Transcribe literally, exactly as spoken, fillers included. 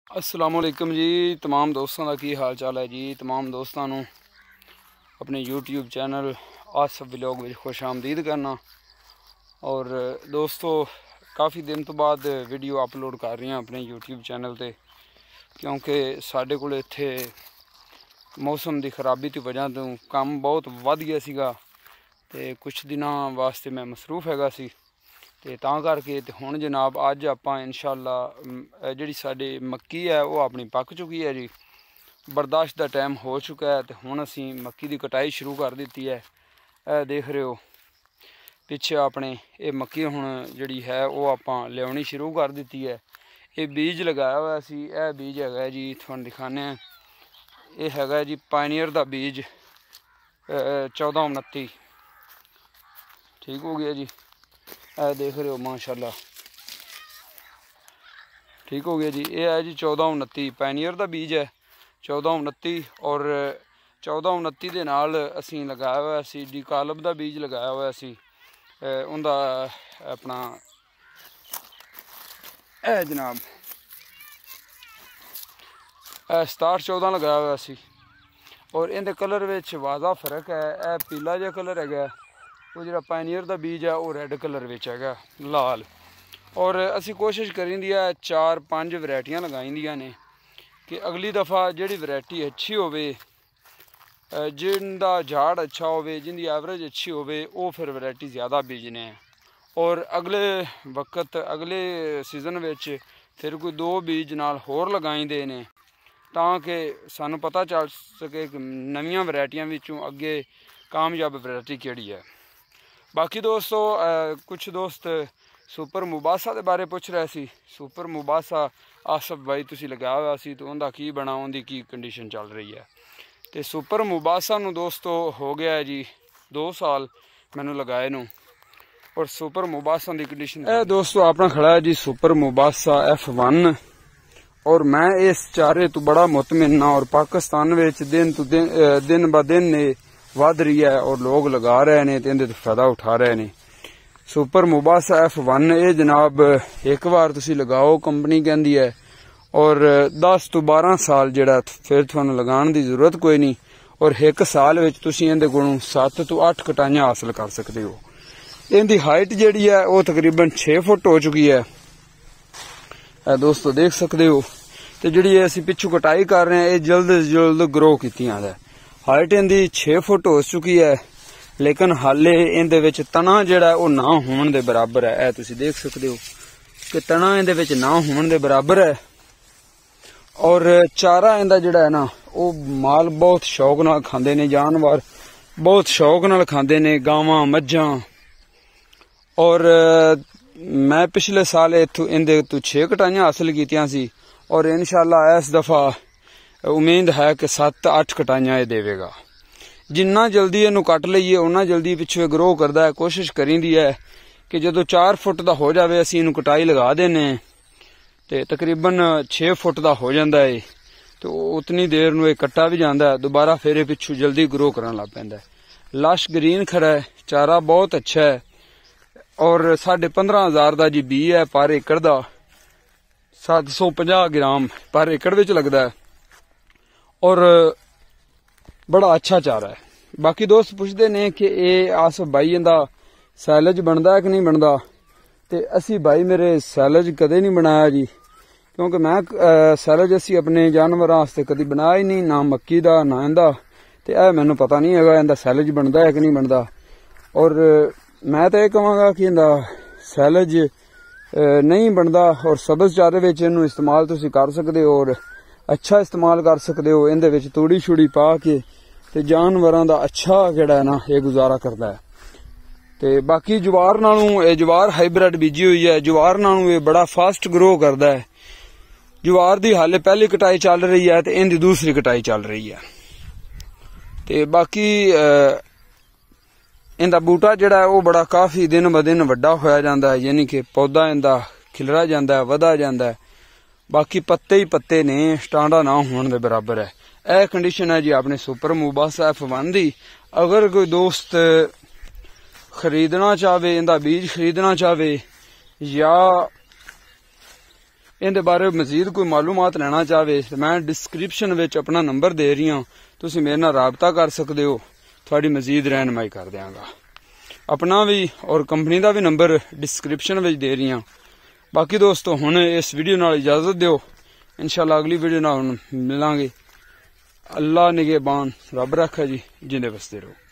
अस्सलामुअलैकुम जी। तमाम दोस्तों का की हाल चाल है जी। तमाम दोस्तों को अपने यूट्यूब चैनल आसफ व्लॉग में खुश आमदीद करना। और दोस्तों काफ़ी दिन तो बाद वीडियो अपलोड कर रही हैं अपने यूट्यूब चैनल पे, क्योंकि साढ़े कोल इत्थे मौसम की खराबी की वजह तो काम बहुत वध गया सीगा ते कुछ दिनों वास्ते मैं मसरूफ हैगा सी ते तां करके ते हुण जनाब अज आपां इंशाअल्लाह जिहड़ी साडी मक्की है वो अपनी पक चुकी है जी। बर्दाश्त का टाइम हो चुका है तो हुण असीं मक्की की कटाई शुरू कर दी है। ए देख रहे हो पिछे अपने ये मक्की हुण जिहड़ी है वो आपां लियाउणी शुरू कर दी है। ये बीज लगाया हुआ सी, यह बीज हैगा जी, तुहानूं दिखाने ये हैगा जी पायनियर का बीज चौदह उनती। ठीक हो गया जी, ए देख रहे हो माशाल्लाह ठीक हो गया जी। ये है जी चौदह उनती पायनियर का बीज है चौदह उनती। और चौदह उनती के नाल असी लगाया हुआ सी डी कालब का बीज लगाया हुआ सी उनका अपना ए जनाब सताहठ चौदह लगाया हुआ सी। और इनके कलर विच वाज़ा फर्क है। यह पीला जिहा कलर है, वो जो पायनियर का बीज है वो रेड कलर विच है लाल। और असी कोशिश करी दी है चार पाँच वैरायटियां लगाई दियां ने कि अगली दफ़ा जिहड़ी वैरायटी अच्छी होवे, जिनका झाड़ अच्छा होवे, जिनकी एवरेज अच्छी होवे, वो फिर वैरायटी ज़्यादा बीजने हैं। और अगले वक्त अगले सीजन विच फिर कोई दो बीज नाल होर लगाई दे ने ताकि सानू पता चल सके कि नवीं वैरायटियां विचों अगे कामयाब वैरायटी किहड़ी है। बाकी दोस्तों कुछ दोस्त सुपर मुबासा के बारे पूछ रहे सी। सुपर मुबासा आसफ भाई तुसी लगाया हुआ सी तो उनका की बना, उनकी की कंडीशन चल रही है। तो सुपर मुबासा नू दोस्तों हो गया है जी दो साल मैनू लगाए नू। और सुपर मुबासा की कंडीशन ए दोस्तों अपना खड़ा है जी सुपर मुबासा एफ वन। और मैं इस चारे तो बड़ा मुतमिन हाँ। और पाकिस्तान में दिन तो दिन दिन ब दिन ने वध रही है और लोग लगा रहे हैं तो इहदे तो फायदा उठा रहे हैं। सुपर मुबासा एफ वन ये जनाब एक बार तुसी लगाओ कंपनी कहती है और दस तो बारह साल जड़ा फिर तुहानू लगाने की जरूरत कोई नहीं। और एक साल विच तुसी इहदे कोलों सत्त तो अठ कटाइयां हासिल कर सकते हो। इहदी हाइट जिहड़ी है वो तकरीबन छे फुट हो चुकी है, ए दोस्तों देख सकते हो। तो जिहड़ी असीं पिछू कटाई कर रहे हैं ये जल्द जल्द ग्रो कीतियां है। हाइट इहदी छे फुट हो चुकी है, लेकिन हाले इहदे विच तना जिहड़ा वो ना होने दे बराबर है। ए तुसीं देख सकते हो कि तना इहदे विच ना होने दे बराबर है। और चारा इहदा जिहड़ा है ना वो माल बहुत शौक नाल खांदे ने, जानवर बहुत शौक नाल खांदे ने, गावां मज्झां। और मैं पिछले साल इत्थों इहदे तो छे कटाइयां हासिल कीतियां सी और इंशाअल्लाह इस दफा उम्मीद है कि सत्त अठ कटाइयां ये देवेगा। जिन्ना जल्दी इनू कट लईए उन्ना जल्दी पिछू ग्रो करता है। कोशिश करी दी है कि जो चार फुट का हो जाए असीं इनू कटाई लगा देने ते तकरीबन छे फुट का हो जाता है तो उतनी देर नू कट्टा भी जाता है, दोबारा फिर पिछू जल्दी ग्रो करन लग पैंदा है। लश ग्रीन खड़ा है, चारा बहुत अच्छा है। और साढ़े पंद्रह हजार का जी बी है पर एकड़ का, सत्त सौ पचास ग्राम पर एकड़ विच लगता है और बड़ा अच्छा चारा है। बाकी दोस्त पूछते ने कि ये आसफ भाई इंदा सैलज बनता है कि नहीं बनता, तो असी भाई मेरे सैलज कदे नहीं बनाया जी, क्योंकि मैं सैलज असी अपने जानवरों वास्ते कभी बनाया ही नहीं, ना मक्की का ना इंदा। तो यह मैनू पता नहीं है इंदा सैलज बनता है कि नहीं बनता। और मैं तो यह कहूँगा कि इंदा सैलज नहीं बनता और सब्ज चारे विच इनू इस्तेमाल तुसीं कर सकते हो और अच्छा इस्तेमाल कर सकते हो। इहदे विच तूड़ी छुड़ी पा के ते जानवरां दा अच्छा जिहड़ा है ना ये गुजारा करता है। ते बाकी जवार नालों ये जवार हाईब्रिड बीजी हुई है, जवार नालों ये बड़ा फास्ट ग्रो करता है। जवार दी हाले पहली कटाई चल रही है तो इहदी दूसरी कटाई चल रही है। ते बाकी इहदा बूटा जिहड़ा है वो बड़ा काफी दिन ब दिन वड्डा होया जांदा है, यानी कि पौधा इहदा खिलरा जांदा है, वधा जांदा है। बाकी पत्ते ही पत्ते ने, स्टांडा ना होने दे बराबर है। यह कंडीशन है जी अपने सुपर मुबासा एफ वन दी। अगर कोई दोस्त खरीदना चाहे, इंदा बीज खरीदना चाहे या इहदे बारे मजीद कोई मालूमात लेना चाहे तो मैं डिस्क्रिप्शन विच अपना नंबर दे रही हूँ, तुसीं मेरे नाल राबता कर सकते हो, थोड़ी मजीद रहनुमाई कर देंगा। अपना भी और कंपनी का भी नंबर डिस्क्रिप्शन विच दे रही हूँ। बाकी दोस्तों हुण इस वीडियो नाल इजाजत दिओ, इंशाअल्लाह अगली वीडियो नाल मिलांगे। अल्लाह निगहबान, रब रखा जी, जिंदे बसते रहो।